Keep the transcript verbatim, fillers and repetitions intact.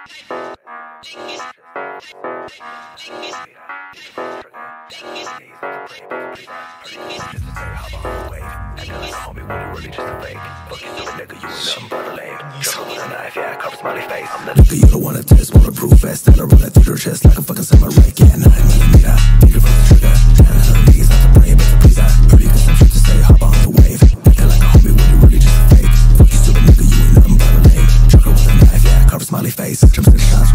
Nigga, you don't wanna test, wanna prove fast. Stand around that through your chest like a fucking samurai. Yeah, nine millimeter, finger from the trigger. Ten her niggas not the brain, but the pleaser. Pretty good some shit to say, hop on the wave. Acting like a homie when you really just a fake. Fuck you stupid nigga, you ain't nothing but a lame. Chucker with a knife, yeah, cover smiley face. Jumps in the shots.